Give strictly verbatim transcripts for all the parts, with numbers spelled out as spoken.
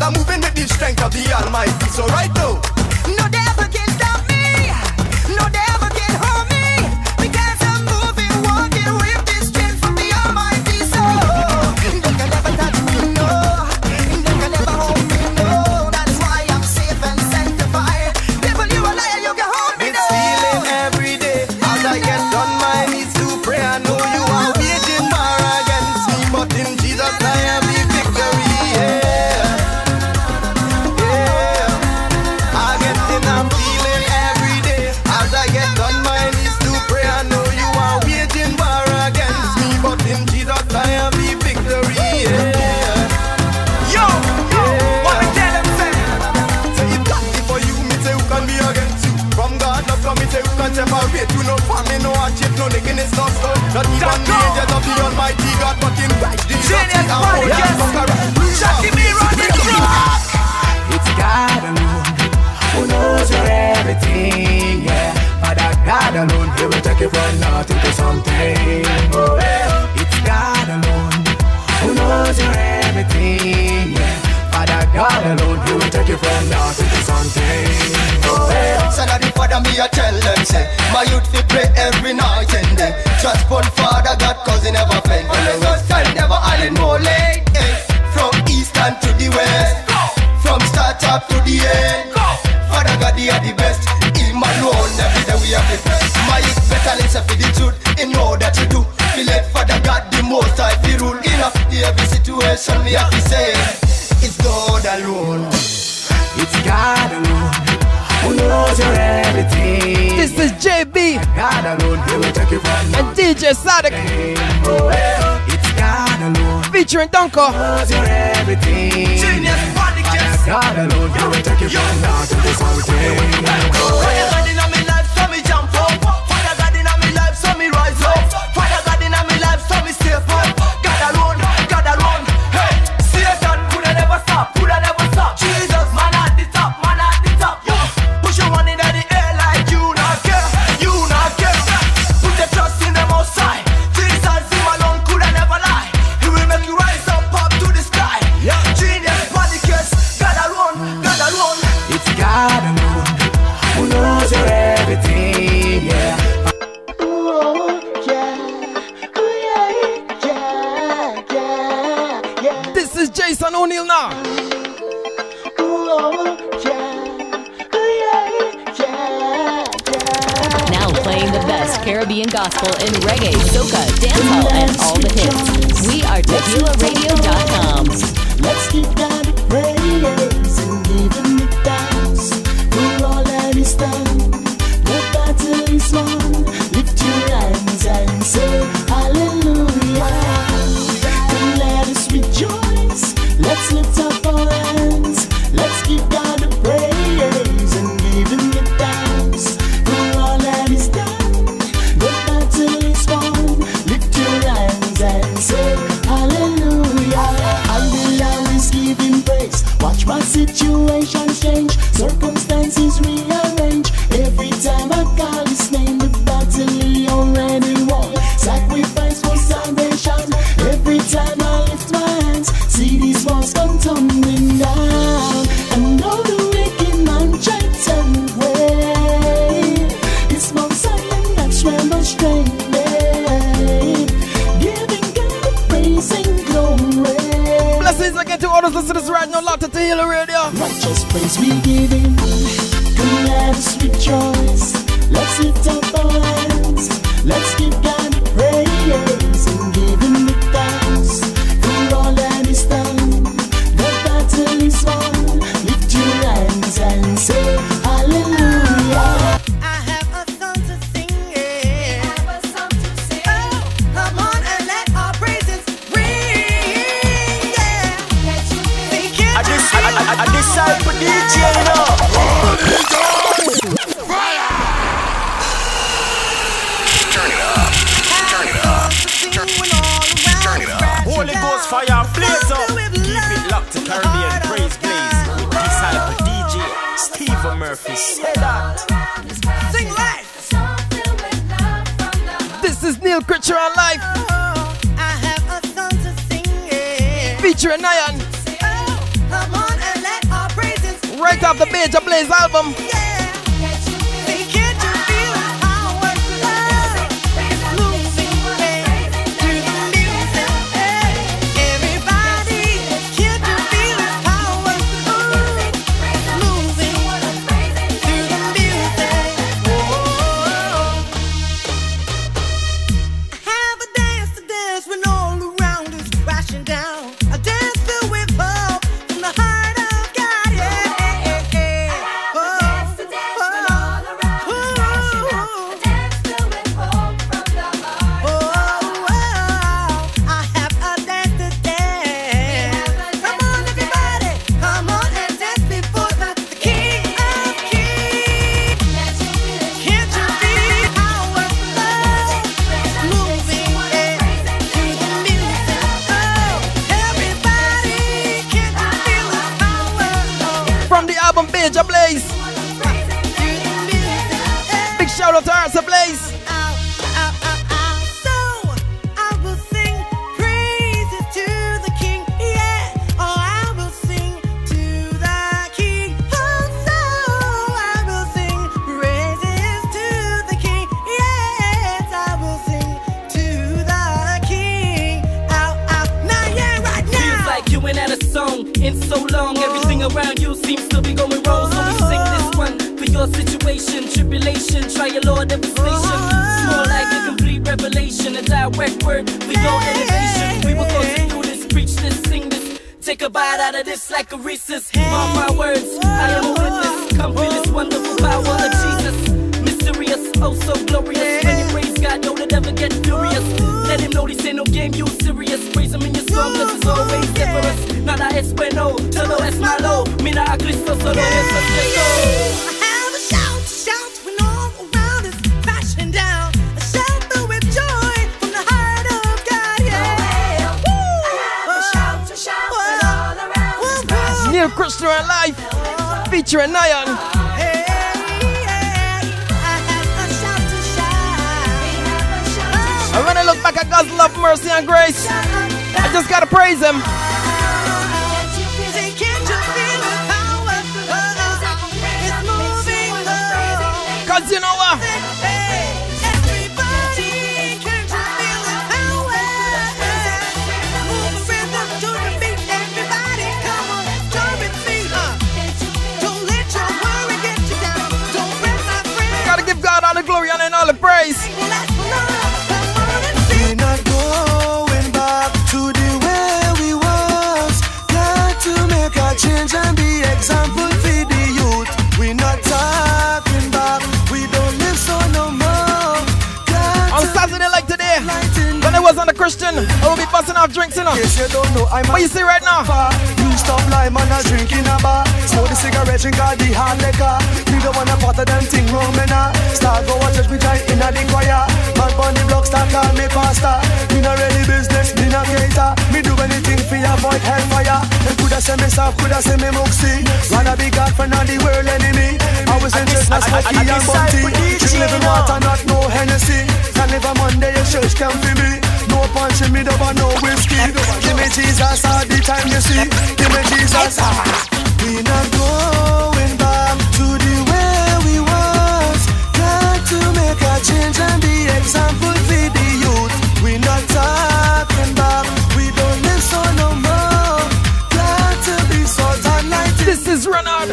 I'm moving with the strength of the Almighty. So right now, no devil can stop me. No devil can hold me. Because I'm moving, walking with the strength from the Almighty. So they can never touch me, no. They can never hold me, no. That's why I'm safe and sanctified. Devil, you a liar, you can hold me, no. It's feeling every day as I get on my knees to pray. I know you are waging war against me, but in Jesus I have the victory. Yeah, yeah. I get in, I'm feeling every day as I get on my knees to pray. I know you are waging war against me, but in Jesus I have the victory. Yeah. Yo, yo, what me tell them say? Say it can't be for you, me say who can be against you? From God love, come me say who can separate you? No family, no hardship, no nakedness, no soul. Not even the angels of the Almighty God, but in Christ Jesus we are more than conquerors. Jackie me run the clock. It's God alone who knows your everything, yeah. Father God alone, He will take you from nothing to something. Oh, yeah. It's God alone who knows your everything, yeah. Father God alone, He will take you from nothing to something. Oh, yeah. Son of the Father, me I tell them, say my youth fi pray every night and day. Trust upon Father God, cause He never fail. When the ghost tell never adding more late, eh. From eastern to the west, from start up to the end. Father God, He are the best. Him alone, every day we have the best. My youth better listen for the truth. In all that you do, feel let Father God the most I feel rule. In every situation we have to say, it's God alone. It's God alone who knows your everything. This is J B God alone, He will take you from and D J Sadic. Oh, yeah. It's God alone featuring Dunco. Knows your everything. Genius, God alone, He will take you from nothing to something. Father God in my life, so me jump up. Father God in my life, so me rise up. Father God in my life, so me stay up. God alone, God alone. Hey, Satan coulda never stop, coulda never stop. Jesus, man at the top, man at the top. Push your one in the air like you not care, you not care. Put your trust in the Most High. Jesus, Him alone coulda never lie. He will make you rise up up to the sky. Genius, body case, God alone, God alone. It's God alone who knows your everything, yeah. Ooh, yeah. Ooh, yeah, yeah, yeah, yeah. This is Jason O'Neill now. Ooh, yeah. Ooh, yeah, yeah, yeah. Now playing the best Caribbean gospel in reggae, soca, dancehall, and all the hits. We are tequila radio dot com. Let's give God the praise and give Him the thanks for all that He's done. The battle is won. Lift your hands and say hallelujah. And let us rejoice. Let's lift up our hands. Let's give God the praise and give Him the thanks for all that He's done. The battle is won. Lift your hands and say hallelujah. I will always give Him praise. Watch my situations change, circumstances rearrange. Every time I call His name, the battle He already won. Sacrifice for salvation. Every time I lift my hands, see these walls come tumbling down. And all the wicked man try to away. It's Mount Zion, that's where my strength lay. Giving God praise and glory. Blessings again to all those listeners right now, locked to Healer Radio. Righteous praise we give Him. Come let us rejoice. Let's lift up our hands. Let's give God the praise and give Him the thanks for all that He's done. The battle is won. Lift your hands and say hallelujah. I have a song to sing, yeah. I have a song to sing. Oh, come on and let our praises ring, yeah. I just, I, I, I decide for D J now. Turn it up, turn it up, turn, turn it up. Holy Ghost fire, blaze up. Keep it locked to Caribbean Praise Blaze. Decide for D J Steve Murphy. Say that. Sing live. This is Neil Crichlow on live. Oh, I have a song to sing, yeah. Featuring Nyan. Oh, come on and right off the Major Blaze album. Major Blaze. Big shout out to Arthur Blaze. So I will sing praises to the King, yeah. Oh, I will sing to the King. Oh, so I will sing praises to the King, yes. I will sing to the King. Out, out, now, yeah, right now. Feels like you ain't had a song in so long. Everything around you seems to be going wrong. So we sing this one for your situation, tribulation, trial or devastation. It's more like a complete revelation, a direct word for your elevation. We will go through this, preach this, sing this, take a bite out of this like a Reese's. Mark my words, I am a witness. Come feel this wonderful power of Jesus. Mysterious, oh so glorious. When you praise God, don't let ever get furious. Let him know this ain't no game, you serious. Praise him in your song, cause it's always there for us. Nada es bueno, todo es malo. Mira a Cristo, solo es respeto. I have a shout, shout when all around is crashing down. A shout filled with joy from the heart of God, yeah. Woo! I have a shout to shout when all around is crashing down. New Crichlow and Life featuring Nyan. Hey, hey, I have a shout to shout. And when I look back at God's love, mercy, and grace, I just gotta praise him. Cause you know what? Everybody, can't you feel the power? Move the rhythm to the beat. Everybody, come on, join with me. Don't let your worry get you down. Don't fret, my friend. Gotta give God all the glory and all the praise. We're not going back to the way we was. Got to make a change and be example for the youth. We're not talking back. We don't live so no more. Got On Saturday like today, when I was on the Christian, I will be busting off drinks, you know. Yes, you don't know, I'm What you see right now? You stop lime and a drink in a bar. Smoke the cigarette, drink all the hard liquor. Me don't wanna part of them thing wrong, me nah. Start go watch me try in a the choir. Man on the block start call me pastor. Me not really business, me not cater. Me do anything for avoid hellfire. Them coulda say me soft, coulda say me moxie. Rather be God for not the world enemy. I was interested in smoky and bunty. Drink living water, not no Hennessy. Can live a Monday, your church can be me. No punching me, don't want no whiskey. Give me Jesus all the time, you see. Give me Jesus. We not going back to the way we was. Got to make a change and be example for the youth. We not talking back. We don't live so no more. Got to be salt and light. This is Renard.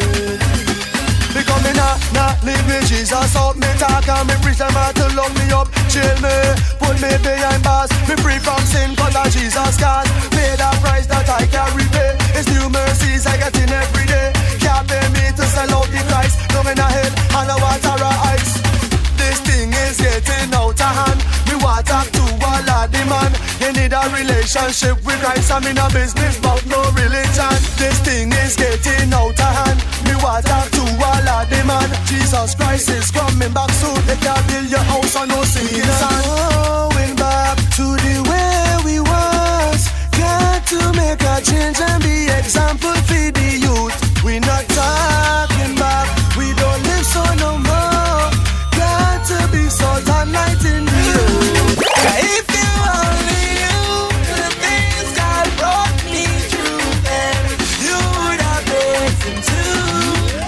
Because me nah, nah, leave me Jesus out. Me talk and me preach them out to lock me up. Chill me, put me behind bars. Me free from sin cause of Jesus cause. Pay that price that I can't repay. It's new mercies I get in every day. Can't pay me to sell out the Christ. No in a head and a water or ice. This thing is getting out of hand. Me want talk to all of the man. You need a relationship with Christ. I'm in a business but no religion. This thing is getting out of hand. Me want talk to all of the man. Jesus Christ is coming back soon. They can't build your house on no sinking sand. Going back to the way we was. Got to make a change and be example for the youth. We not talking back. We don't live so no more. Got to be salt and light in the youth. If you only knew the things God brought me through, then you would have listened to.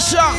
Sure.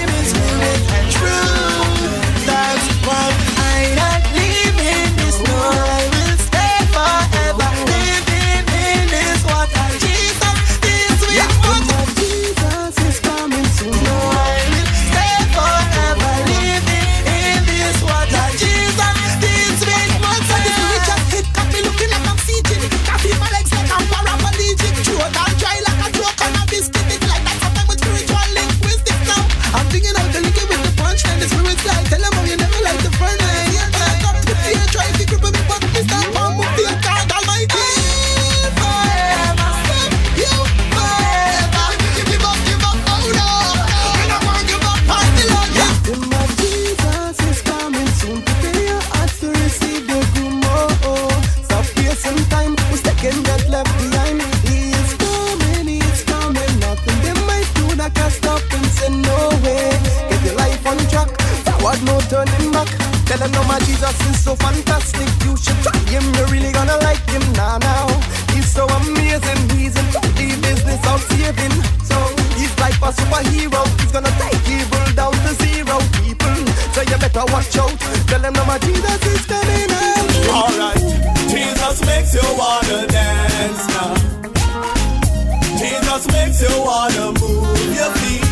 That's why I'm not leaving this. No, I will stay forever. Living in this water. Jesus, this sweet water. Jesus is coming soon. No, I will stay forever. Living in this water. Jesus, this sweet water. This spiritual hit got me looking like I'm seeking. Got me my legs like I'm paraplegic. Throat and dry like a joke on a biscuit. It's like that something with spiritual linguistics now. I'm thinking out the liquor with the punch and the spirit's like, tell them how you never like the furnace. I got to fear, try to grip me, but this time I'm with the God Almighty. Forever, you forever. Give up, give up, oh no. And I won't give up, pass the Lord. Yeah. My Jesus is coming soon. Prepare your hearts to receive the groom. Oh, oh. Stop wasting time. Who's taking that left behind? He is coming, he is coming. Nothing they might do that can stop him. Say no way. Get your life on track. Forward, no turning back. Tell them no, my Jesus is so fantastic. You should try him, you're really gonna like him. Now, now, he's so amazing. He's in the business of saving. So he's like a superhero. He's gonna take evil down to zero, people. So you better watch out. Tell them no, my Jesus is coming out. Alright, Jesus makes you wanna dance now. Jesus makes you wanna move your feet.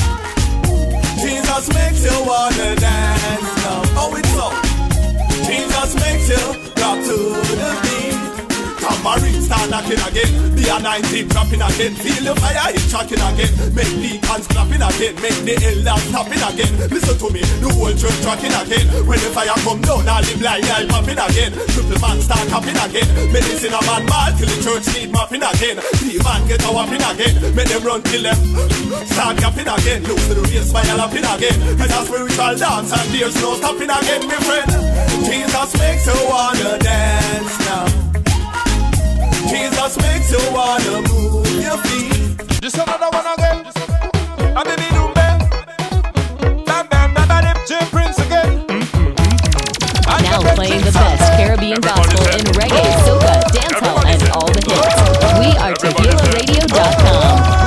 Jesus makes you wanna dance now. Oh, it's up. Jesus makes you rock to the beat. Tambourine start knocking again. The anointing dropping again. Feel the fire hit tracking again. Make the hands clapping again. Make the elders tapping again. Listen to me, the whole church tracking again. When the fire come down, all the blind eye popping again. Triple man start tapping again. Medicine a man ball till the church need mapping again. The man get a whopping again. Make them run till them start yapping again. Look to the real smile lapping again. It's a spiritual dance and there's no stopping again, my friend. Jesus makes you wanna dance now. Jesus makes you wanna move your feet. Just another one again. I'm in the room, man. Bam, bam, bam, bam, Jim Prince again. Now playing the best Caribbean gospel in reggae, soca, dancehall, and all the hits. We are tequila radio dot com.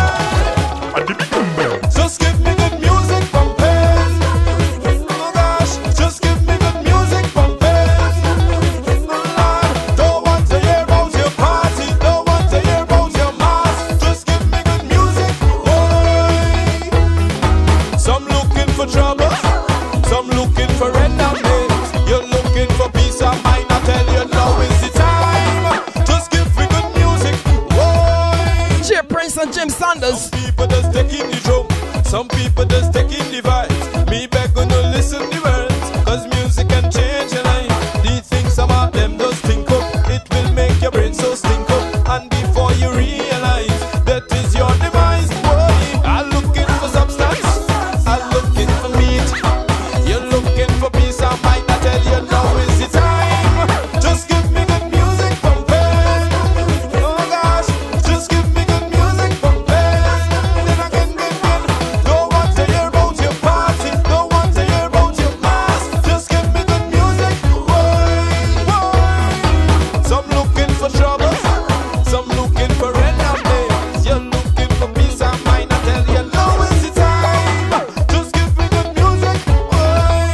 Just give me good music from Praize. Oh gosh, just give me good music from Praize. Lord, don't want to hear about your party, don't want to hear about your mass. Just give me good music, boy. Some looking for trouble, some looking for enemies. You're looking for peace of mind. I tell you now is the time. Just give me good music, boy. Cheer Prince and Jim Sanders. Some people just taking the drum. Some people just taking the vibes. Me beg gonna listen the words, cause music can change your life. The things about them just think up. It will make your brain so stink up. And before you realize that is your device, boy. I'm looking for substance, I'm looking for meat. You're looking for peace of mind. I tell you now is the time. Just give me good music from Praize. Oh gosh, just give me good music from Praize. Then again, again, again. Don't want to hear about your party, don't want to hear about your mass. Just give me good music, boy, boy. Some looking for trouble, some looking for enemies. You're looking for peace of mind. I tell you now is the time. Just give me good music, boy.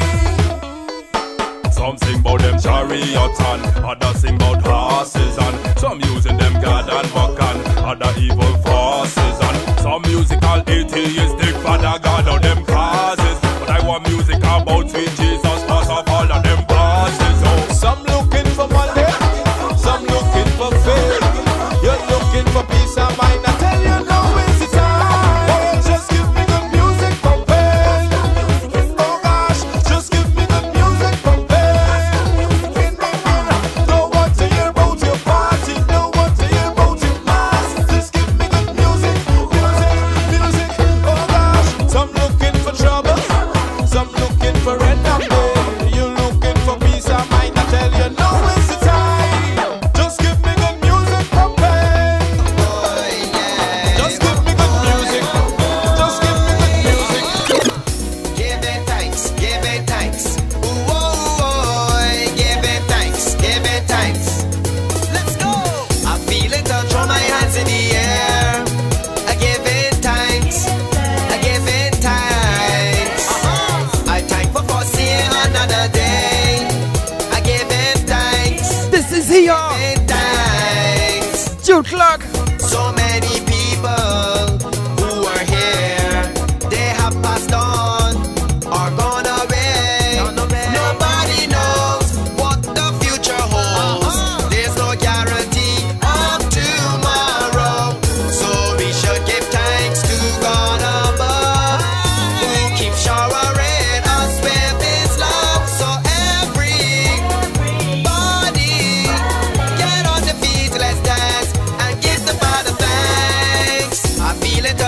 Some sing about them chariots and others sing about horses, and some using them God and buck and other evil forces, and some musical atheistic father God of them causes. But I want music about sweet Jesus, cause of all of them bosses. Oh, Some looking for money, some looking for fame. You're looking for peace of mind. I tell you now is the time. Just give me good music from Praize. Oh gosh, just give me good music from Praize. Don't want to hear about your party, don't want to hear about your mass. Just give me good music, music, music. Oh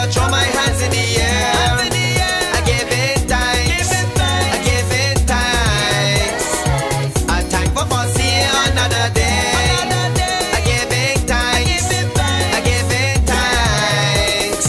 I throw my hands in the air. I give it thanks. I give it thanks. A thankful for seeing another day. I give it thanks. I give it thanks.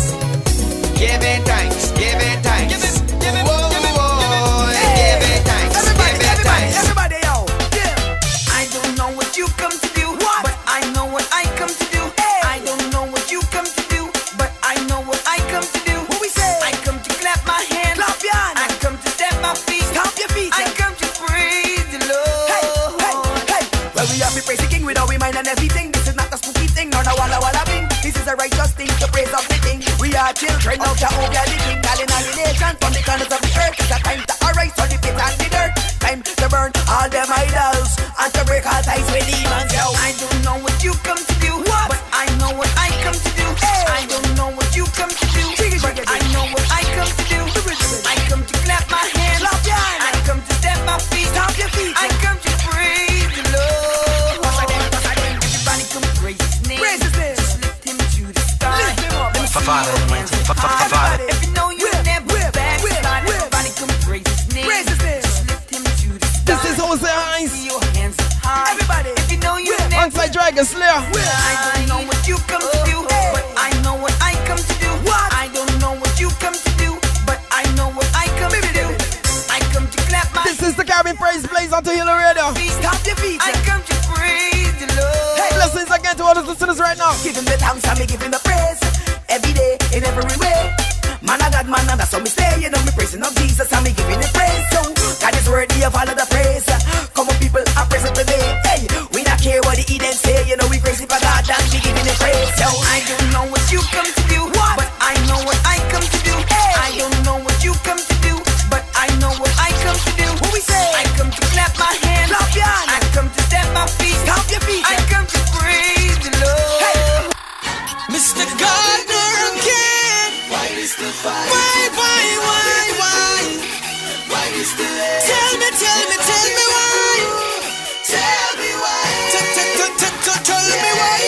Give it thanks. Give it thanks. Whoa, whoa, give it thanks. Everybody, Give it everybody, thanks. everybody, yo. Yeah. I don't know what you come to do, but I know what I come to do. I don't know what you come to do, but I know what I come to do. What we say? I come to clap my hands. Clap your hands. I come to step my feet. Stomp your feet. I come to praise the Lord. Hey, hey, hey. Well, we have to praise the King with all we mind and everything. This is not a spooky thing, nor a walla walla thing. This is a righteous thing to praise of the King. We are children of Jehovah the King, calling all the nations from the corners of the earth. It's a time to arise from the pit and the dirt. Time to burn all them idols and to break all ties with demons. Yo, I don't know what you come to do, but I know what I come to do. I don't know what you come to do, but I know what I come to do. I come to clap my hands. I come to step my feet. Stomp your feet. I come to praise the Lord. Everybody come praise His name. Praise His name. Just lift Him to the sky. Lift Him up. Father Almighty, Father. If you know you never backslide, everybody come praise His name. Praise His name. Just lift Him to the sky. This is Jose Hines. See your hands high. Everybody, if you know you never alongside Dragon Slayer. I don't know what you come to do, but I know what I come to do. What? I don't know what you come to do, but I know what I come to do. I come to clap my This is the Caribbean Praise Blaze on Hilo Radio. feet. Stop your feet. I come to praise the Lord. Hey, blessings again to all the listeners right now. Give Him the thanks and me give Him the praise. Every day, in every way. Man of God, man, and that's how me stay. You know me praising of Jesus and me giving the praise. So, God is worthy of all of the praise. Come on, people, are present today. Hey, we not care what the Eden say. You know we praise Him for God and we giving the praise. So, I don't know what you come to do, but I know what I come to do. I don't know what you come to do, but I know what I come to do. What we say? I come to clap my hands. Clap your hands. I come to step my feet. Stomp your feet. I come to praise the Lord. Hey. Mister Gardner again. Why is the fight? Why, why, why, why? Why is the late? Tell me, tell me, tell me why. Tell me why. Tell me why.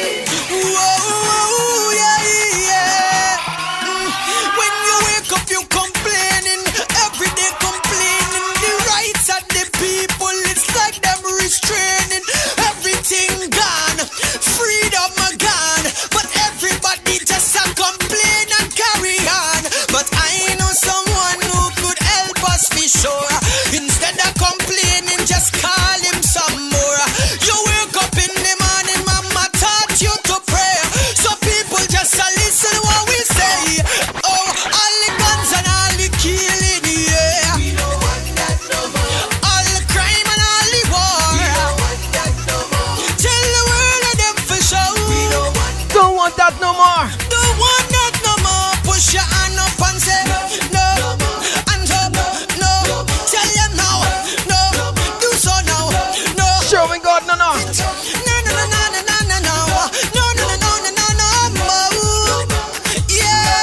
Whoa, yeah, yeah. When you wake up, you complaining. Every day complaining. The rights of the people, it's like them restraining. Everything gone. Freedom gone. But everybody just a complain and carry on. But I know someone who could help us be sure. Instead of complaining, just call Him some more. You wake up in the morning, Mama taught you to pray. So people just a listen what we say. Oh, all the guns and all the killing, yeah. We don't want that no more. All the crime and all the war. We don't want that no more. Tell the world of them for sure. We don't want Don't want that no more. Don't want that no more. Push your hand up and say no, no, no hands up, no, no, no. Tell them now, no, no, do so now, no. Showing God no no. No, no, no, no, no, no, no, no, no, no, no, no, no, no, no. Yeah,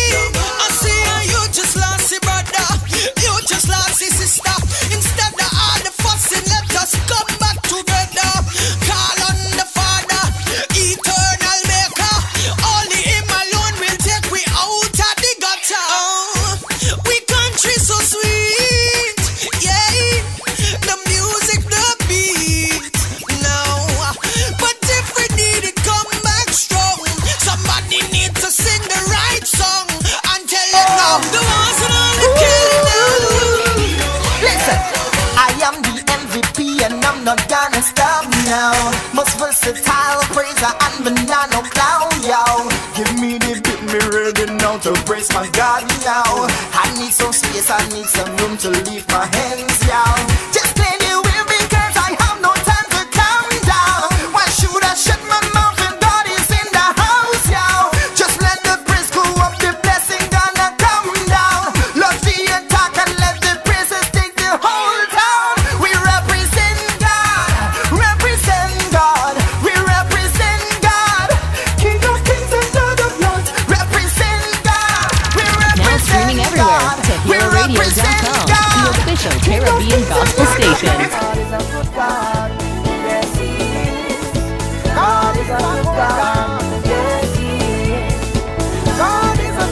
I see you just lost your brother, you just lost your sister. Instead of all the fussing, let us come back together. Call on the Father, eternal Maker. Only Him alone will take we out of the gutter. Oh, we country so sweet, yeah. The music, the beat, no. But if we need it, come back strong. Somebody need to sing the right song and tell it now. The ones that are killing them. Listen, I am the M V P and I'm not gonna stop now. Most versatile praiser and banana clown, yo. Give me the beat, me ready now to praise my God now. I need some space, I need some room to leave my hands, yo. Just play the wheel because I have no time to calm down. Why should I shut my mouth when God is in the house, yo? Just let the praise go up, the blessing gonna come down. Love the attack and let the praises take the whole town. We represent God, represent God, we represent God. King of kings and Lord of lords, represent God, we Now represent streaming everywhere God, to we hilo radio dot represent com, God. the official Caribbean gospel station. God is a good God, yes He is. God is a good God, yes He is. God is a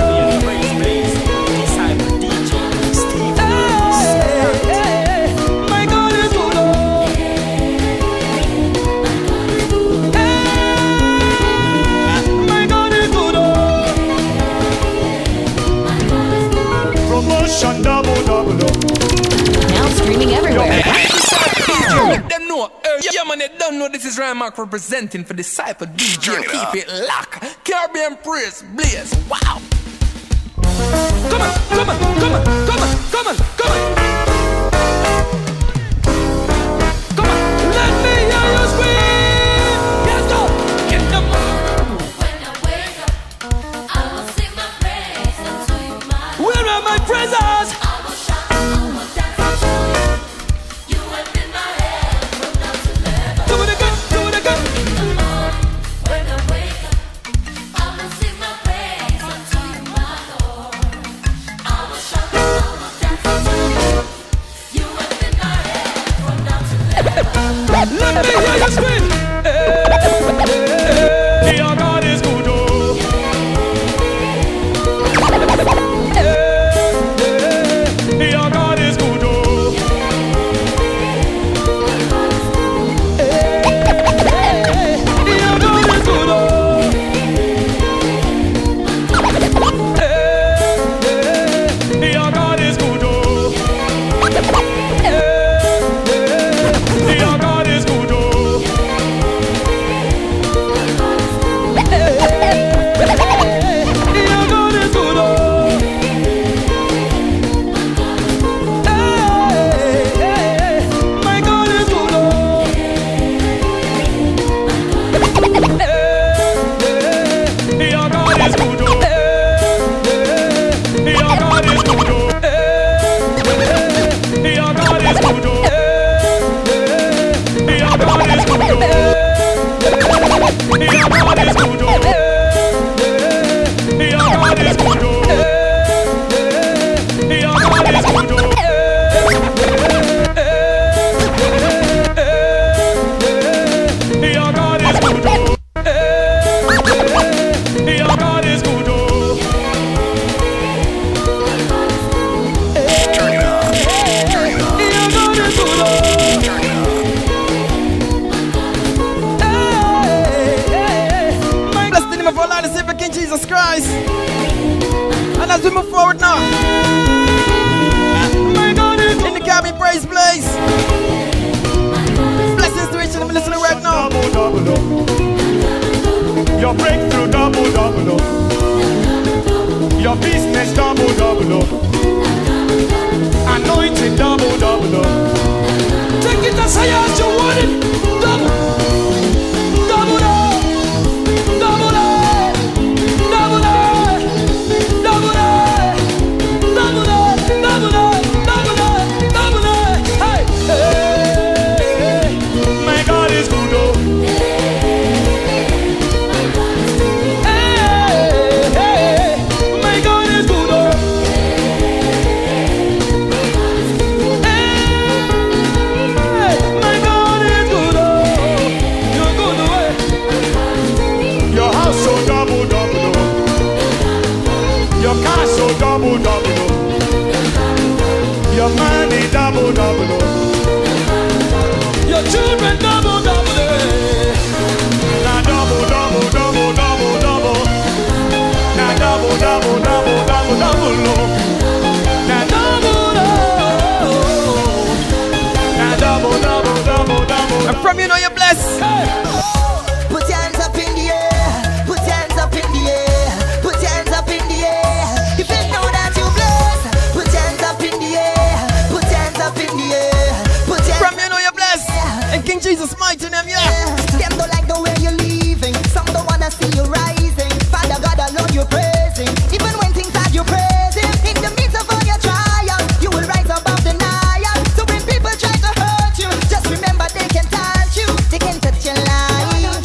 don't know this is Ryan Mark representing for Disciple D J. Keep it locked. Caribbean Praize, Blaze. Wow. Come on, come on, come on, come on, come on, come on. Come on, let me hear you scream. Let's go. Get the when I wake up, I will sing my praise unto you, my where are my praises? I will shout, I will dance unto you. You have been my head from now to never. Do it again, do it again. In the morning, when I wake up, I will sing my praise unto you, my Lord. I will shout, I will dance unto you. You have been my head from now to never. Let me hear you scream. Your God is good, oh. Your God is good, oh. Your God is good, oh. Your God is good, oh. Your God is good, oh. Jesus Christ. And as we move forward now, in the cabin praise place, blessings to each and every listener right now. Double, double, double. Your breakthrough double, double, double. Your business double, double, double. Anointing double, double, double. Take it as high as you want it. Double, double, double, double, double. Double, double, your money double, double, your children double, double, now double, double, double, double, double, now double, double, double, double, double, now double, now double, double, double, double. And from you know you're blessed. Hey. Put your hands up in the air, put your hands up in the air, put your hands up in the air. If you know that you blessed, put your hands up in the air, put your hands up in the air, put your from you know you're blessed. And King Jesus mighty name, yeah. Them don't like the way you're leaving, some don't wanna see you rising. Father God alone you're praising, even when things hard you praise Him. In the midst of all your trials, you will rise above denial. So when people try to hurt you, just remember they can touch you, they can touch your life.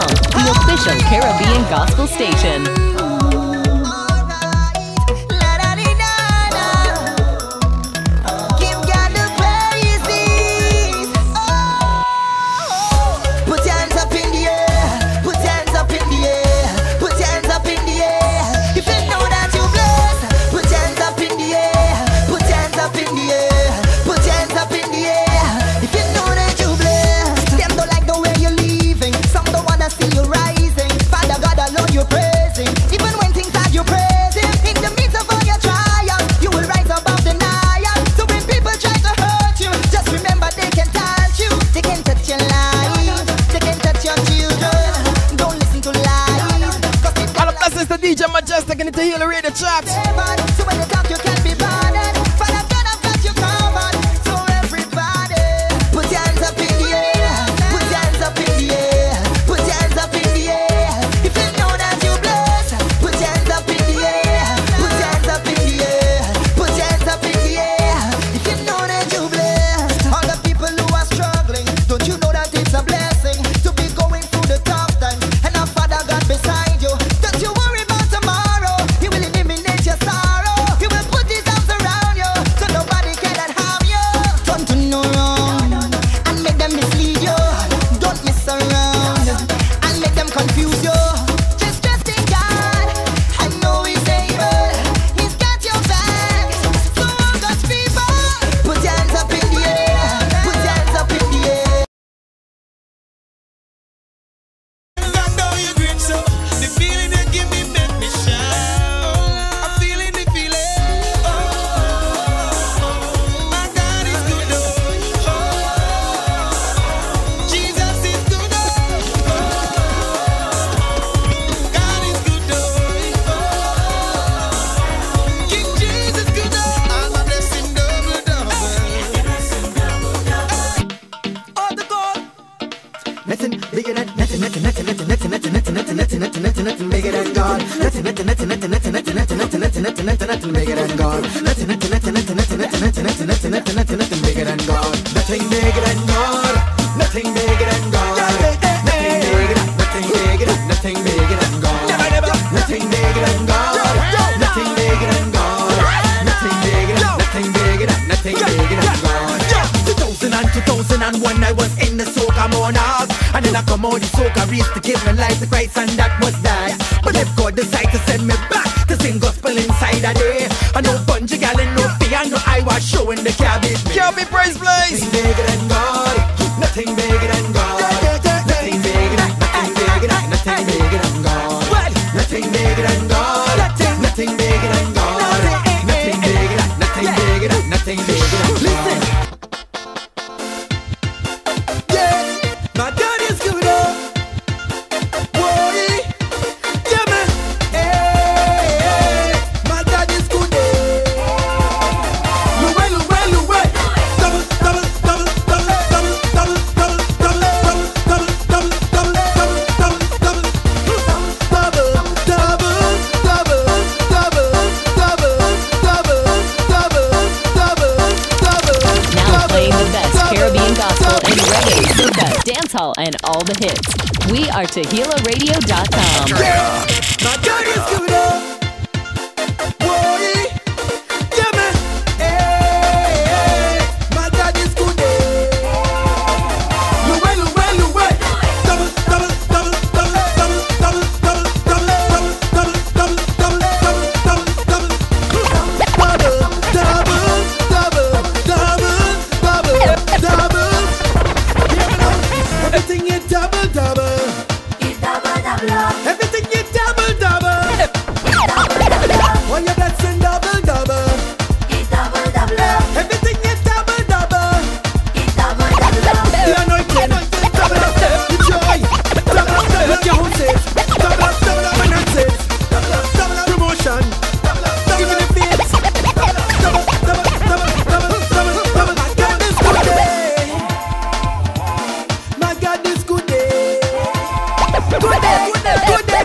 the official Caribbean gospel station. D J Majestic and the Healer Radio Chat. So when you talk, you can be bothered. Father God, I've got you covered. So everybody, put your hands up in the air. Put your hands up in the air. Put your hands up in the air. If you know that you're blessed, put your hands up in the air. Put your hands up in the air. Put your hands up in the air. If you know that you're blessed. All the people who are struggling, don't you know that it's a blessing to be going through the tough times and our Father God beside you. Don't you worry. I was in the Soca monarch, and then I come out the Soca race to give my life to Christ, and that was that. But if God decide to send me back to sing gospel inside a day, I know bungee gal and no fear, no I was showing the cabbage. Cabbage Praize Blaze. Nothing bigger than God. Nothing bigger than God. Nothing bigger than, nothing bigger than, nothing bigger than God. Nothing bigger than God. Nothing bigger than God. Nothing bigger than, nothing bigger than, nothing bigger than God. Listen. Dancehall and all the hits. We are Tequila Radio dot com. Yeah. My God is good. Boy, yeah, man. Hey, hey. My God is good. Luwe, luwe, luwe. Double, double, double, double, double, double, double, double, double, double, double, double, double, double, double, double, double, double. Everything is double double. It's double double. Everything is double double. It's double double. When you're blessing double double. It's double double. Everything is double double. It's double double. The anointing, double double. The joy, double double. Your home says, double double. Finances, double double. Promotion, double double. Give me the faith, double double, double double, double double, double. My God is good day. My God is good day. Good day, good day, good day.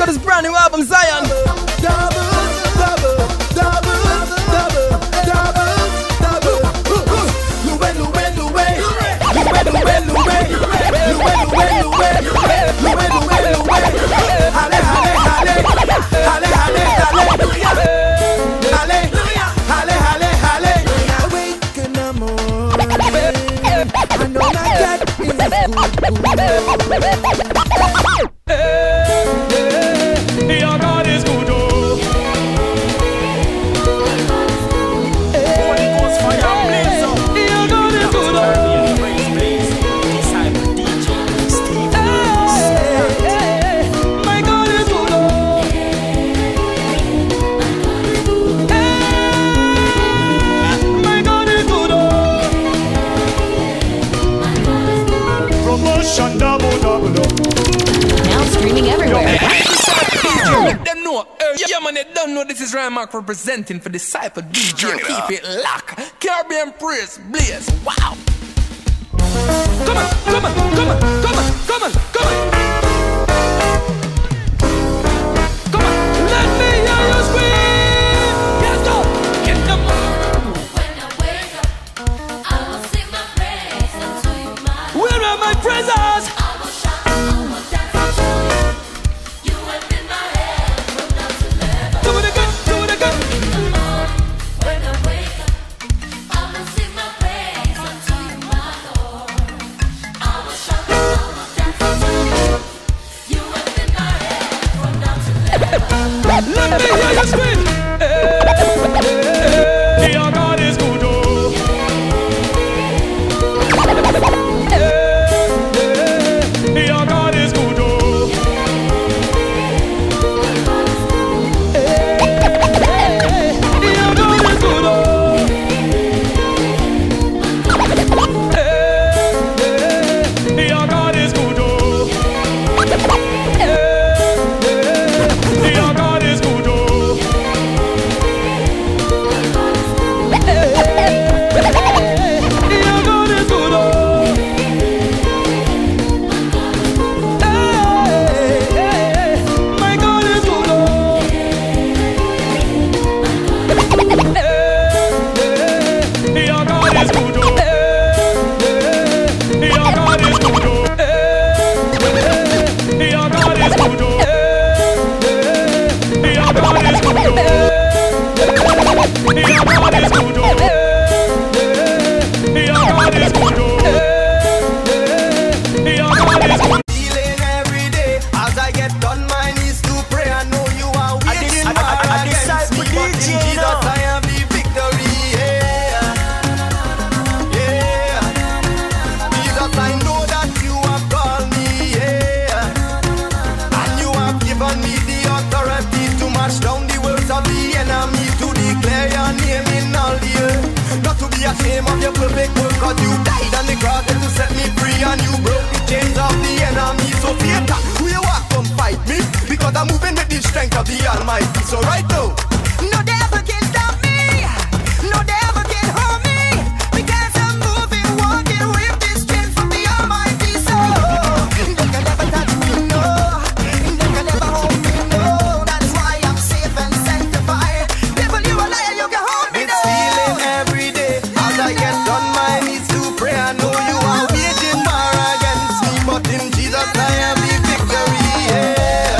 got his brand new album, Zion. Double, double, double, double, double, double. Loué, loué, loué. Loué, loué, loué. Loué, loué, loué. Loué, loué, loué. Allez, allez, allez. Allez, allez, allez. Allez, allez, allez, allez. Awake in the morning. I know my God is good. Your God is good, oh. Holy Ghost fire, blaze up. Your God is good, oh. Praize, Blaze, Disciple, D J, Steve. My God is good, oh. My God is good, oh. Promotion double, double, double. Now streaming everywhere. Let them know. Uh, yeah, man, they don't know this is Ryan Mark representing for Disciple D J. Keep it locked. Caribbean Praize, Blaze. Wow. Come on, come on, come on, come on, come on, come on. Come on, let me hear you scream. Yes, go. Get them. When I wake up, I will sing my praise unto you, my Where are my presents? I will shout, I will dance unto you. You have been my head from now to never. Do it again, do it again. In the morning, when I wake up, I will sing my praise unto you, my Lord. I will shout, I will dance unto you. You have been my head from now to never. Let me hear you scream. Your God is good, oh. Your God is good, oh. Your God is good, oh. Your God is good, oh. Your God is good, oh. Ashamed of your perfect work, cause you died on the cross to set me free, and you broke the chains of the enemy. So Satan, who you are, come fight me, because I'm moving with the strength of the Almighty. So right now, No devil can stop me. No devil can harm me. Because I'm moving, walking with the strength from the Almighty. So they can never touch me, no. They can never hold me, no. That's why I'm safe and sanctified. Devil, you a liar, you can hold me, no. it's healing every day. As I get on my knees to pray, I know you are waging war against me, but in Jesus I have the victory. Yeah,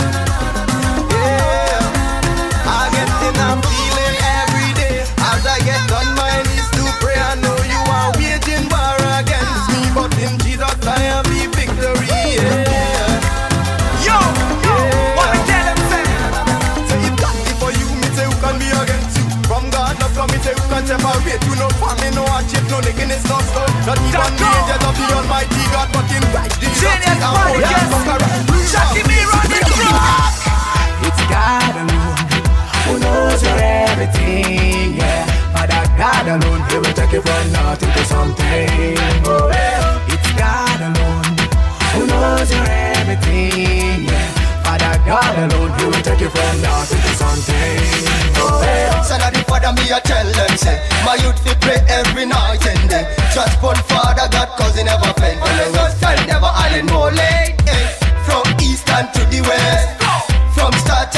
yeah. I get in a feeling every day. As I get on my knees to pray, I know you are waging war against me, but in Jesus I have the victory. Yeah. Yo, yo, what we tell them, say? Say it got me for you, me say who can be against you? From God love come, me say who can separate you? No family, no hardship, no nakedness, no skull. Not even the angels of the Almighty God, but in Christ Jesus Genius we are more than podcast. conquerors. Jackie me run the clock. It's God alone who knows your everything, yeah. Father God alone, He will take you from nothing to something. Oh, yeah. It's God alone who knows your everything, yeah. Father God alone, He will take you from nothing to something. Oh, yeah. Son of the Father, me I tell them, say my youth fi pray every night and day. Trust one Father God, cause He never fail. When the sun never island more late, eh. From east and to the west,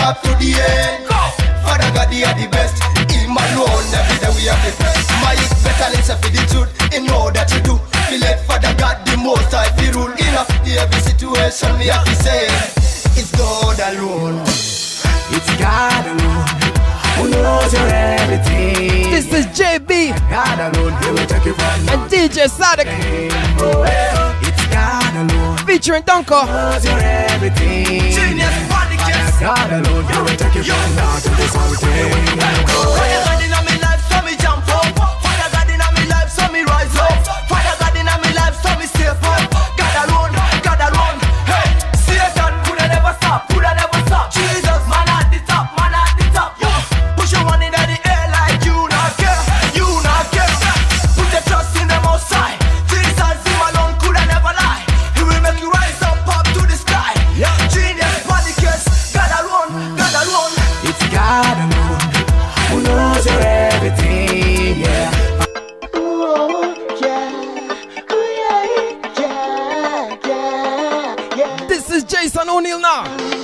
top to the end. Father God, you are the best. Him alone, every day we have the best. My youth better listen for the truth. In all that you do, we let Father God the most I feel rule. In every situation, we have to say, it's God alone. It's God alone who knows your everything. This is J B God alone, he will take you from and D J Sadic. Oh, well, it's God alone featuring Dunco. Knows your everything. Genius, body kiss. God alone, he will take you from now to this whole thing. Father God in my life, so me jump up. Father God in my life, so me rise up. Father God in my life, so me stay up. God alone, God alone. Hey, Satan coulda never stop, coulda never stop. Jesus, man at the top, man at the top. Push your one in the air like you not care, you not care. Put your trust in the Most High. Jesus, him alone coulda never lie. He will make you rise up, up to the sky. Genius, body kiss. God alone, God alone. It's God alone who knows your everything, yeah. This is Jason O'Neill now.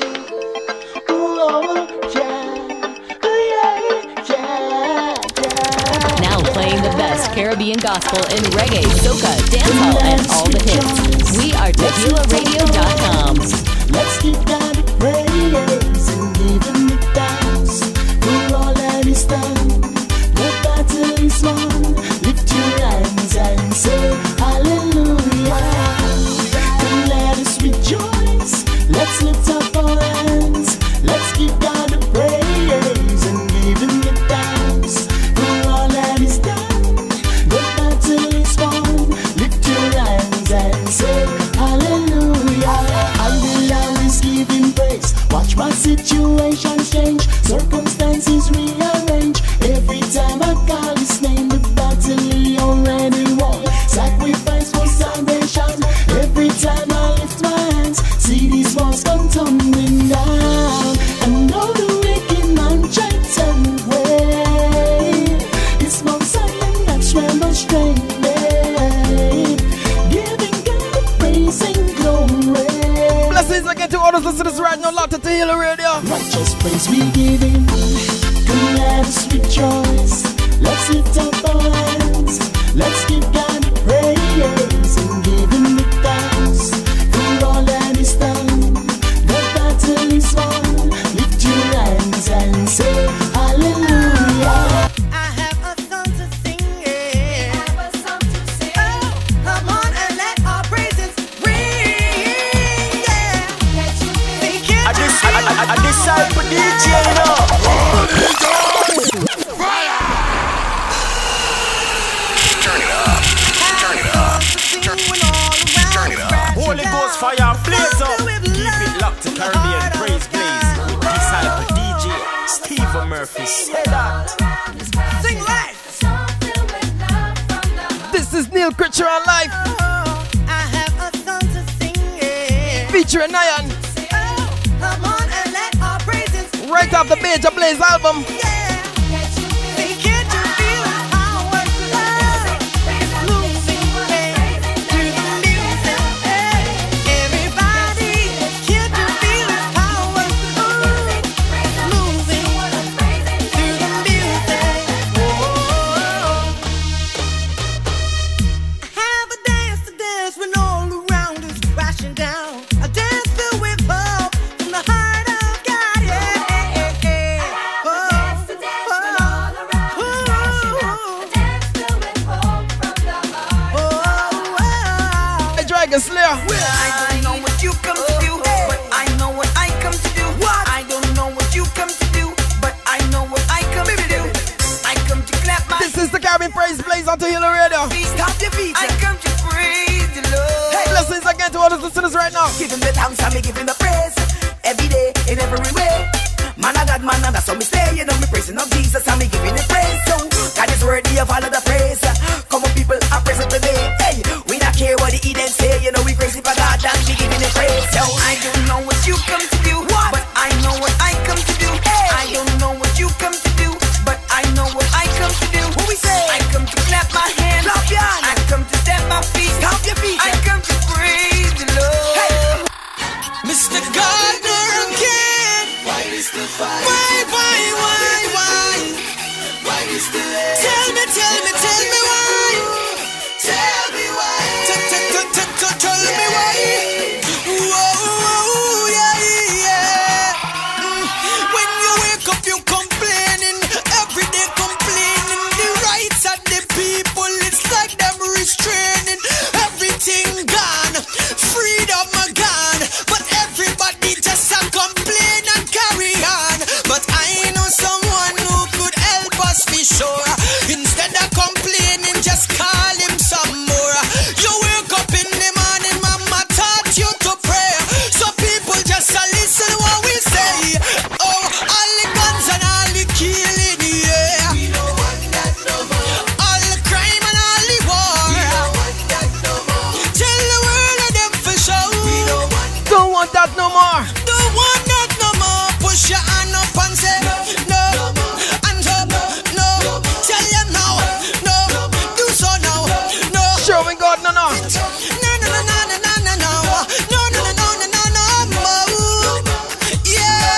Now playing the best Caribbean gospel in reggae, soca, dancehall, and all the hits. We are tequila radio dot com. Let's give God the praise and give him the thanks for all that he's done. The battle is won. Lift your hands and say hallelujah. And let us rejoice. Let's lift up our hands. Let's give God the praise and give him the thanks for all that he's done. The battle is won. Lift your hands and say hallelujah. I will always give him praise. Watch my situation change, circumstances rearrange. Every time I call his name, the battle he already won. Sacrifice for salvation. Every time I lift my hands, see these walls come tumbling down. And know the wicked man tried to away. It's Mount Zion, that's where my strength lay. Giving God the praise and glory. Blessings again to all those listeners right now, locked at the Hill Radio. Righteous praise we give him. Come let us rejoice. Let's lift up our hands. Let's give God the praise and give him the thanks for all that he's done. The battle is won. Lift your hands and say hallelujah. I have a song to sing, yeah. I have a song to sing. Oh, come on and let our praises ring, yeah. I dis- I- I- I decide for D J now. Turn it up. Turn it up. Turn, turn it up. Holy Ghost fire, blaze up. Keep it locked to Caribbean Praise Blaze. Disciple D J Steve Murphy. Say that. Sing life. This is Neil Crichlow on live. Oh, I have a song to sing, yeah. Featuring Ft.Nyan. Oh, come on and let our praises Right off the Major Blaze album. Slayer. I don't know what you come to do, but I know what I come to do. What? I don't know what you come to do, but I know what I come to do. I come to clap my. This is the Caribbean Praise Blaze on the Hill Radio. Stop your feet. I come to praise the Lord. Hey, blessings again to all the listeners right now. Give him the thanks and me give him the praise every day in every way. Man, I got man, and that's how me stay. You know me praising of Jesus and me giving the praise. So God is worthy of all of the praise. Come on, people, are praising today. Hey, we not care what the Eden say. You know we praising for God and we giving the praise. So I don't know what you come to do, what? But I know what I come to do. Hey, I don't know what you come to do, but I know what I come to do. What we say? I come to clap my hands. Clap your hands. I come to step my feet. Stop your feet. I come to praise the Lord. Hey. Mister we still fight? Why, why, why, why? Why we still hate? Tell me, tell me, tell me why. Tell me why. Tell me why. Whoa, yeah, yeah. Mm. When you wake up, you complaining. Every day complaining. The rights of the people, it's like them restraining. Everything gone, freedom gone. But everybody just a complain and carry on. But I know someone who could help us be sure. Instead of complaining, just call him some more. You wake up in the morning, mama taught you to pray. So people just a listen what we say. Oh, all the guns and all the killing, yeah. We don't want that no more. All the crime and all the war. We don't want that no more. Tell the world of them for sure. We don't want Don't want that no more. Don't want that no more. Push your hand up and say no, no, and up, no. Tell them now, no, do so now, no. Showing God, no, no. No, no, no, no, no, no, no, no, no, no, no, no, no, no, more. Yeah,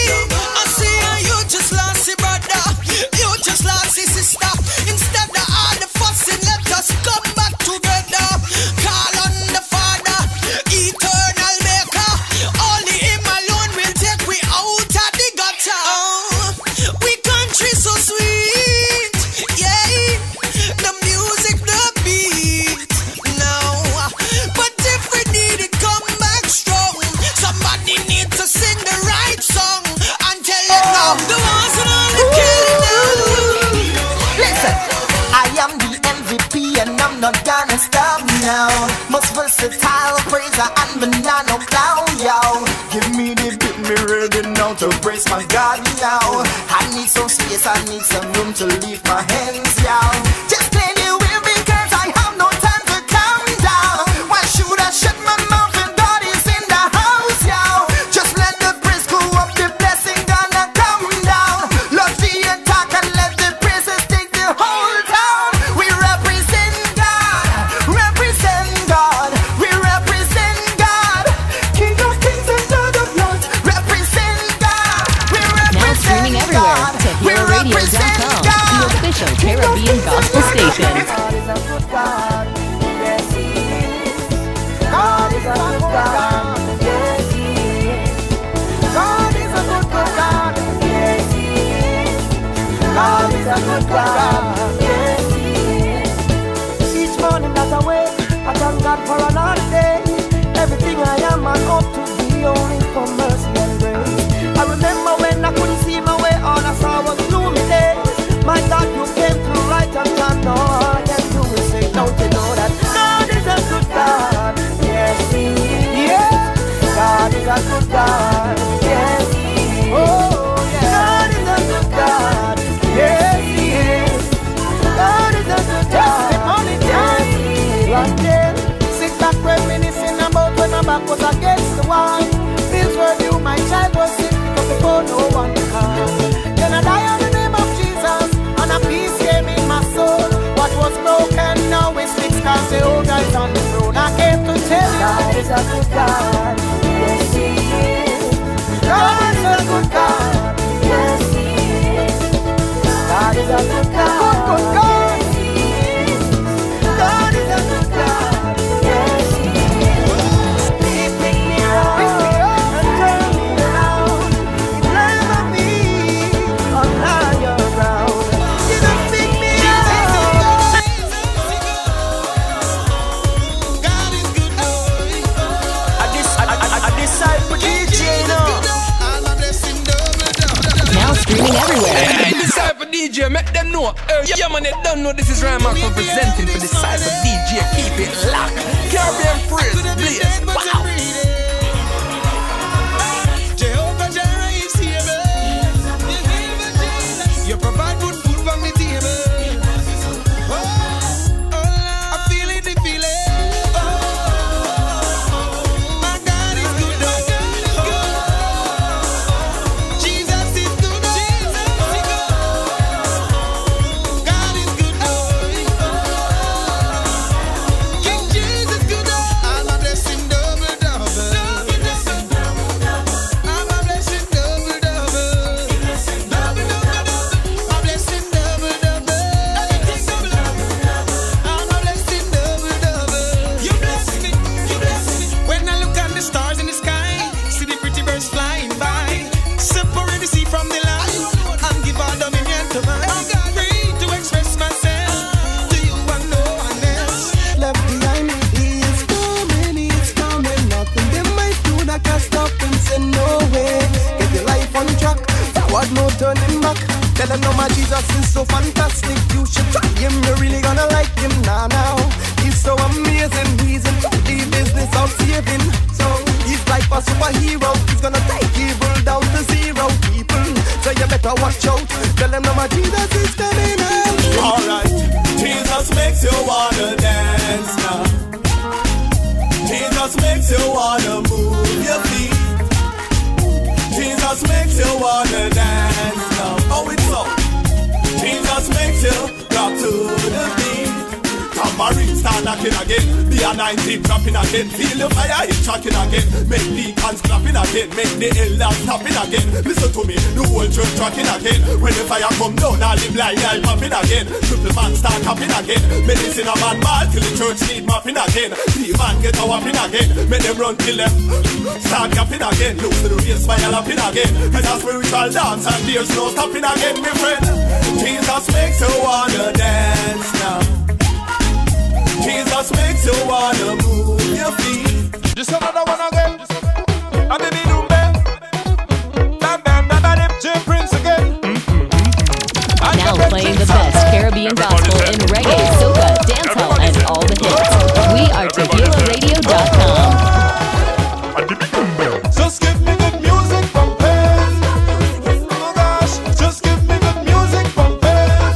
I see you just lost your brother, you just lost your sister. Instead of all the fussing, let us come back together. Call on the Father, eternal Maker. Only Him alone will take we out of the gutter. Oh, we country so sweet, yeah. The music, the beat, no. But if we need it, come back strong. Somebody need to sing the right song and tell it now. The ones that are killing them. Listen, I am the M V P and I'm not gonna stop now. Most versatile praiser and banana clown, yo. Give me the beat, me ready now to praise my God, yo. I need some space, I need some room to leave my hands, yo. Just clean you will because I have no time to calm down. Why should I shut my mouth when God is in the house, yo? Just let the praise go up, the blessing gonna come down. Lord the attack and let the praises take the whole town. We represent God, represent God, we represent God. King of kings and Lord of lords, represent God, we Now represent streaming everywhere God, to we hero radio dot represent com, God. the official Caribbean gospel station. God is a good God, yes He is. God is a good God, yes He is. God is a good God, yes He is. God is a good God, yes He is. Each morning that I wake, I thank God for another day. Everything I am, I ought to be only for mercy and grace. I remember when I couldn't see my way, all I saw was gloomy days. My God, you came through right on time. All I can do is say, don't you know that God is a good God? Yes, He is. Yeah. God is a good God. Yes, He is. Oh, yeah. God is a good God. Yes, He is. God is a good God. Yes, He is. One day, sit back reminiscing about when my back was against the wall. Bills were due, my child was sick because before no one to come. Then I die on the name of Jesus, and a peace came in my soul. What was broken now is fixed, cause the old guy's on the throne. I came to tell you, God is a good God. Yes, He is. God is a good God. Yes, He is. God is a good God. Good, good God. Yes, He is. God is a good God. Yes, He is. He picked me up and turned me around. He planted my feet on higher ground. Jesus picked me up. I dis I I I decide for D J now. Now streaming everywhere. Hey, this type of D J, make them know. Uh, yeah, man, they don't know this is Ryan Marco presenting for this type of D J. Keep it locked. Caribbean Praize, Blaze. Wow. Jehovah Jireh is here, man. You provide good food for me table. Oh, oh, I feel it, I feel it. Oh, my God is good, oh. Jesus is good, oh. God is good, oh. King Jesus good, oh. All my blessing double down. but no turning back. Tell him no, my Jesus is so fantastic. You should try him, you're really gonna like him. Nah, now he's so amazing. He's in the business of saving. So he's like a superhero. He's gonna take evil down to zero, people. So you better watch out. Tell him no, my Jesus is coming out. Alright, Jesus makes you wanna dance now. Jesus makes you wanna move your feet. Jesus makes you wanna dance now. Oh, it's up. Jesus makes you rock to the beat. Tambourine start knocking again. The anointing dropping again. Feel the fire hit tracking again. Make the hands clapping again. Make the elders tapping again. Listen to me, the whole church tracking again. When the fire come down, all the blind eye popping again. Triple man start tapping again. Medicine a man ball till the church need mapping again. The man get a whopping again. Make them run till them start gapping again. Look to the real smile lapping again. Cause a spiritual dance and there's no stopping again, my friend. Jesus makes you wanna dance now. Jesus makes you wanna move your feet. Just another one again. I didn't need room there. Bam bam bam bam. J Prince again. Now playing the best Caribbean gospel in reggae, soca, dancehall, and all the hits. We are tequila radio dot com. Just give me good music from pen. Oh gosh, just give me good music from pen.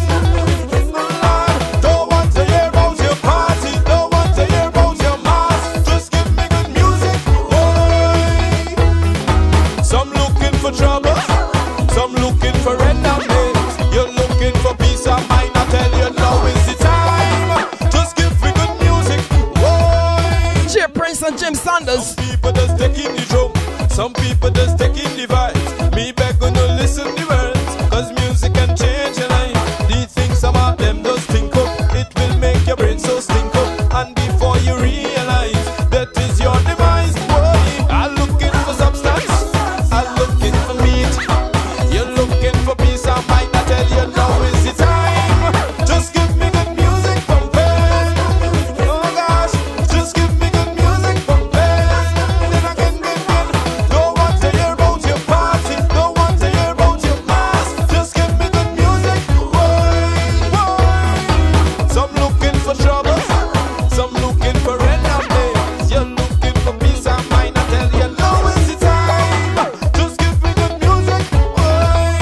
Lord, don't want to hear about your party, don't want to hear about your mass. Just give me good music, boy. Some looking for trouble, some looking for enemies. You're looking for peace of mind. I tell you now is the time. Just give me good music, boy. J Prince and Jim Sanders. Some people just taking the drum, some people just taking the vibes. Me beg gonna listen the words, cause music can change your life. These things some of them just think up, it will make your brain so stink up. And before you realize that is your device, boy. I'm looking for substance, I'm looking for meat. You're looking for peace of mind. I tell you now is the time. Just give me good music from pen. Oh gosh, just give me good music from pen. Then I can get in. Don't want to hear about your party, don't want to hear about your mass. Just give me good music, boy, boy. Some looking for trouble, some looking for enemies. You're looking for peace of mind. I tell you now is the time. Just give me good music, boy.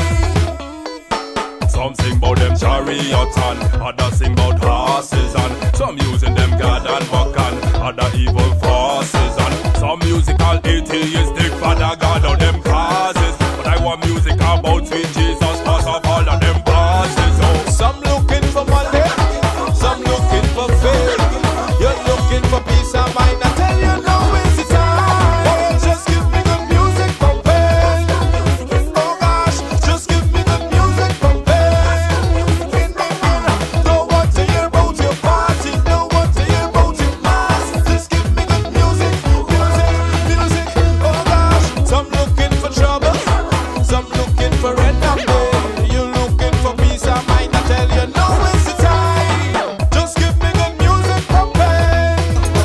Some sing about them chariots and others sing about horses and some using them God and buck and other evil forces and some musical atheistic father God of them causes. But I want music about sweet Jesus cause of all of them bosses. Oh, Some looking for money, some looking for fame. You're looking for peace of mind. I tell you now is the time. Just give me good music from pen. Oh gosh, just give me good music from pen. Don't want to hear about your party, don't want to hear about your mass. Just give me good music, music, music. Oh gosh, some looking for trouble, some looking for enemies. You're looking for peace of mind. I tell you now is the time. Just give me good music from pen.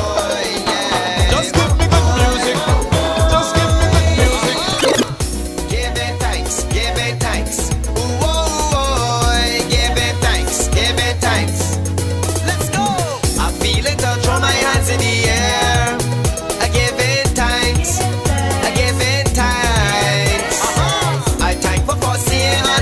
Just give me good music. Just give me good music. Give it thanks, give it thanks. Ooh, oh, oh, give it thanks, give it thanks. Let's go. I feel it, I'll throw my hands in the air. I give it thanks, I give it thanks. I thank for seeing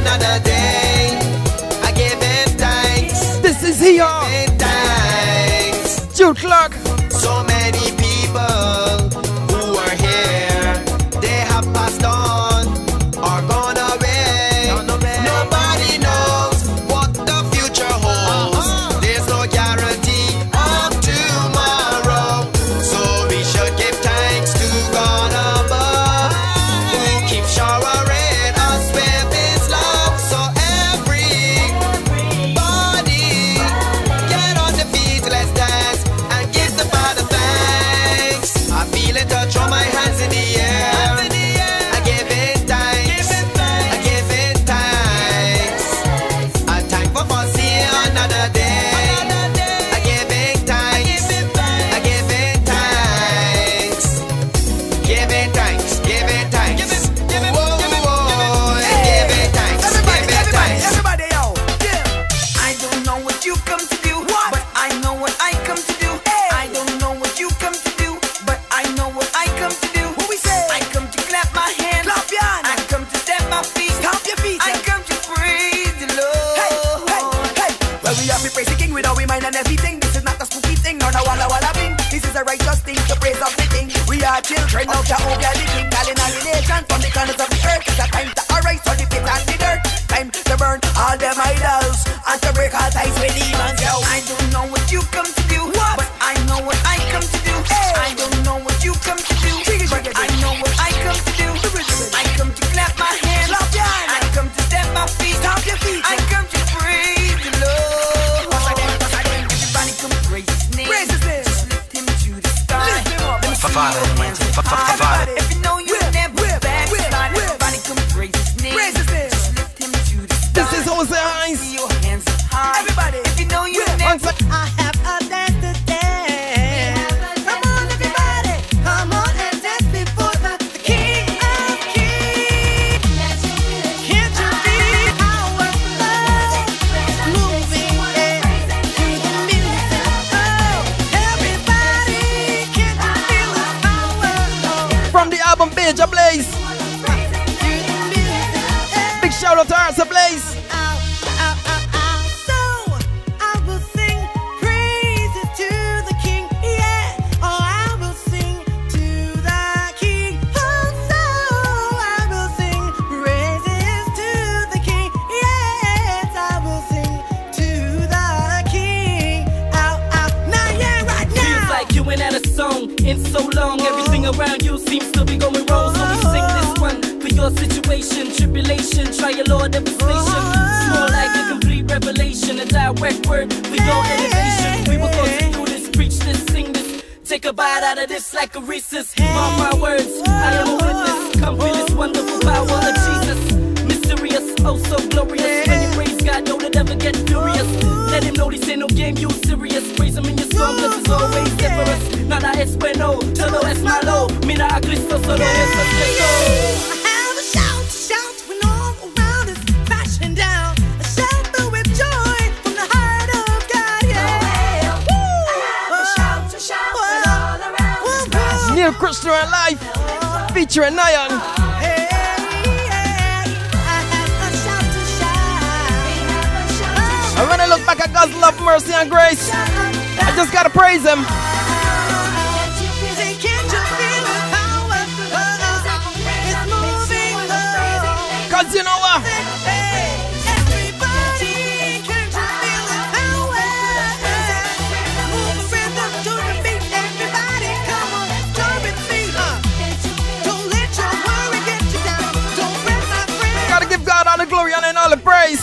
children of Jehovah living, calling all the nations from the corners of the earth. It's a time to arise from the pit and the dirt. Time to burn all them idols and to break all ties with demons. Yo, I don't know what you come to do, what? But I know what I come to do. Hey. I don't know what you come to do, but I know what I come to do. I come to clap my hands, I come to step my feet, stomp your feet. I come to praise the Lord. Everybody come praise His name. Praise His name. Just lift Him to the sky. Lift Him up. Father, if you know you never backslide, everybody come praise His name. Praise His name. Just lift Him to the sky. This is Jose Hines. See your hands up high. Everybody, if you know you never, I have a dance to dance. Come on, everybody, come on and dance before the King of Kings. Can't you feel how our love moving through the music? Oh, everybody, can't you feel the power? From the album Page a Blaze. Big shout out to Arsa Blaze. In so long, everything around you seems to be going wrong. So we sing this one for your situation, tribulation, trial or devastation. Small like a complete revelation, a direct word for your elevation. We will go through this, preach this, sing this, take a bite out of this like a Reese's. Mark my words, I am a witness. Come feel this wonderful power of Jesus. Mysterious, oh so glorious. When you praise God, don't it ever get furious. Let Him know this ain't no game, you serious. Praise Him in your song, cause it's always there for us. Nada es bueno, todo es malo. Mira a Cristo, solo es respeto. I have a shout, shout when all around is crashing down. A shout filled with joy from the heart of God, yeah. Woo! I have a shout, to shout when all around is crashing down. New Crichlow and Life featuring Nyan. And when I look back at God's love, mercy, and grace, I just gotta praise Him. Cause you know what? Gotta give God all the glory and all the praise.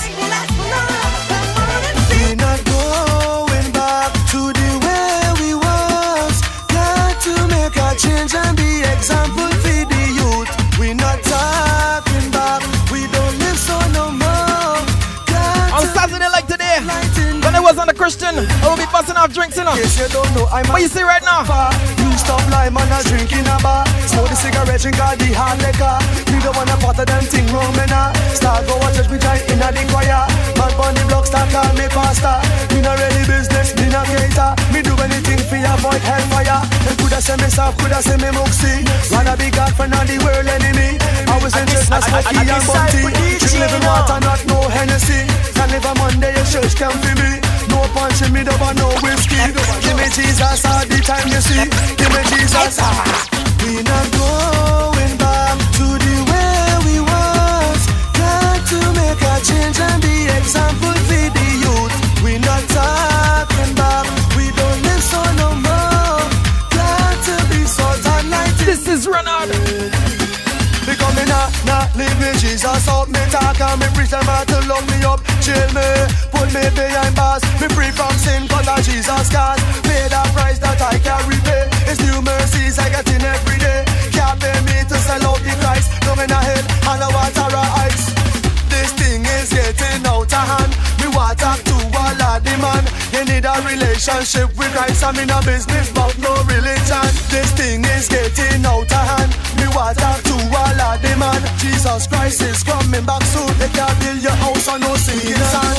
We're not going back to the way we was. Got to make a change and be example for the youth. We're not talking back. We don't live so no more. On Saturday like today, when I was on the Christian, I will be busting off drinks, you know. Yes, you don't know, I'm what you see right now? You stop lime and a drink in a bar. Smoke the cigarette, drink all the hard liquor. Me don't wanna part of them thing wrong, me nah. Start go watch us, we join in a the choir. Man on the block, start call me pastor. Me not really business, me not cater. Me do anything for avoid hellfire. Them coulda say me soft, coulda say me moxie. Wanna be God friend and the world enemy. I was interested in smoky and bunty. Drink living water, not no Hennessy. Can live a Monday, your church can feel me. No punch in me, don't want no whiskey. Give me Jesus all the time, you see. Give me Jesus. We not going back to the way we was. Got to make a change and be example for the youth. We not talking back. We don't live so no more. Got to be salt and light. This is Renard. Because me nah, nah, leave me Jesus up. Me talk and me preach them out to love me up. Chill me, put me behind bars. Me free from sin cause of Jesus cause. Pay the price that I carry pay. It's new mercies I get in every day. Can't pay me to sell out the Christ. No in a head and a water or ice. This thing is getting out of hand. Me want talk to all of the man. You need a relationship with Christ. I'm in a business but no religion. This thing is getting out of hand. Me want talk to all of the man. Jesus Christ is coming back soon. They can't build your house on no singing song.